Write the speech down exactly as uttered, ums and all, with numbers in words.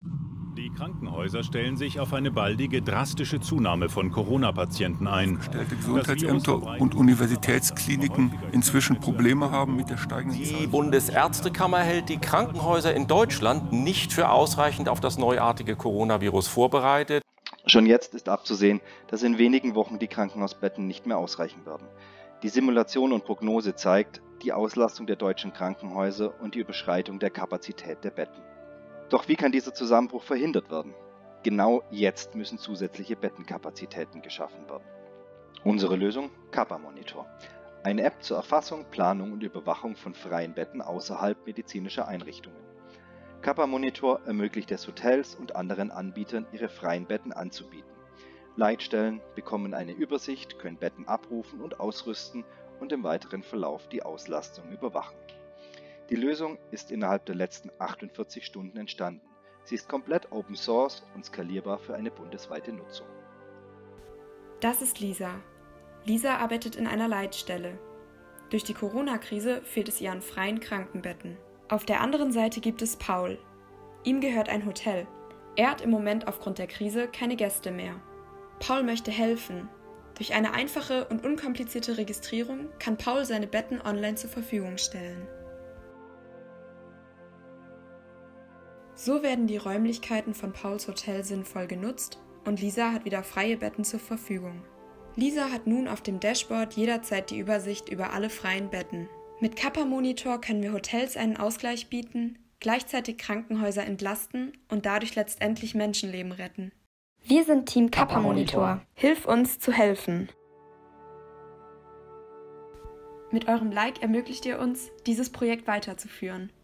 Die Krankenhäuser stellen sich auf eine baldige, drastische Zunahme von Corona-Patienten ein. Gestellte Gesundheitsämter und Universitätskliniken inzwischen Probleme haben mit der steigenden Zahl. Die Bundesärztekammer hält die Krankenhäuser in Deutschland nicht für ausreichend auf das neuartige Coronavirus vorbereitet. Schon jetzt ist abzusehen, dass in wenigen Wochen die Krankenhausbetten nicht mehr ausreichen werden. Die Simulation und Prognose zeigt die Auslastung der deutschen Krankenhäuser und die Überschreitung der Kapazität der Betten. Doch wie kann dieser Zusammenbruch verhindert werden? Genau jetzt müssen zusätzliche Bettenkapazitäten geschaffen werden. Unsere Lösung? Kappa Monitor. Eine App zur Erfassung, Planung und Überwachung von freien Betten außerhalb medizinischer Einrichtungen. Kappa Monitor ermöglicht es Hotels und anderen Anbietern, ihre freien Betten anzubieten. Leitstellen bekommen eine Übersicht, können Betten abrufen und ausrüsten und im weiteren Verlauf die Auslastung überwachen. Die Lösung ist innerhalb der letzten achtundvierzig Stunden entstanden. Sie ist komplett Open Source und skalierbar für eine bundesweite Nutzung. Das ist Lisa. Lisa arbeitet in einer Leitstelle. Durch die Corona-Krise fehlt es ihr an freien Krankenbetten. Auf der anderen Seite gibt es Paul. Ihm gehört ein Hotel. Er hat im Moment aufgrund der Krise keine Gäste mehr. Paul möchte helfen. Durch eine einfache und unkomplizierte Registrierung kann Paul seine Betten online zur Verfügung stellen. So werden die Räumlichkeiten von Pauls Hotel sinnvoll genutzt und Lisa hat wieder freie Betten zur Verfügung. Lisa hat nun auf dem Dashboard jederzeit die Übersicht über alle freien Betten. Mit Kappa Monitor können wir Hotels einen Ausgleich bieten, gleichzeitig Krankenhäuser entlasten und dadurch letztendlich Menschenleben retten. Wir sind Team Kappa Monitor. Hilf uns zu helfen. Mit eurem Like ermöglicht ihr uns, dieses Projekt weiterzuführen.